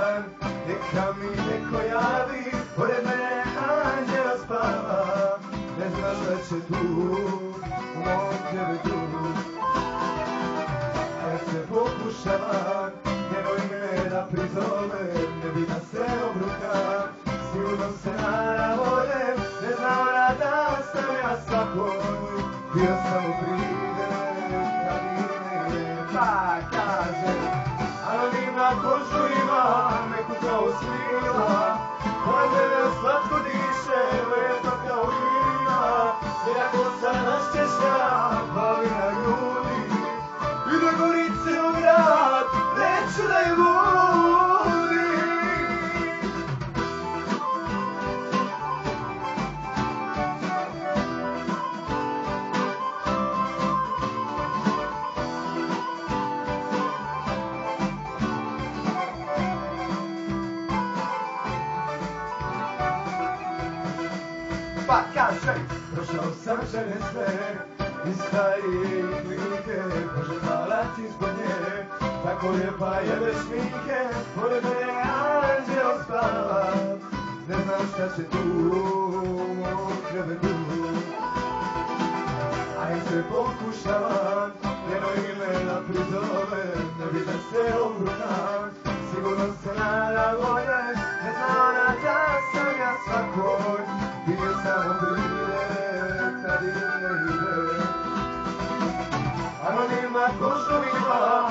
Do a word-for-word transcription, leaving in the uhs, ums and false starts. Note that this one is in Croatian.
dan, neka mi neko javi, pored mene anđeo spava, ne zna šta će tu, u mom krevetu. A ja se pokušavam, njeno ime da prizovem, ne bi da se obrukam, sigurno se naravodem, ne zna ona da sam ja svakoj, bio samo pride, kad ime je, pa kažem, anonimna kožu ima, neku kao svila, pored mene slatko diše, lepo kao ima, jer ako sam naščešća, palina ljudi, i do Gorice u grad, neću da je ludi. Pa kažem, prošao sam žene sve, i starije i klinike, Bože hvala ti zbog nje, tako lijepa je bez šminke, pored mene anđeo spava, ne znam šta će tu, u mom krevetu. A ja se pokušavam, njeno ime da prizovem, ne bi da se obrukam, sigurno se naravodem, ne zna ona da sam ja svakoj, bio samo brine, kad ide ide. Anonimna kožu ima,